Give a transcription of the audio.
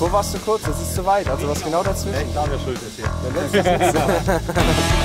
Davor warst du kurz, das ist zu weit. Also was genau dazwischen? Da wäre schuld ist hier. Ja, letztes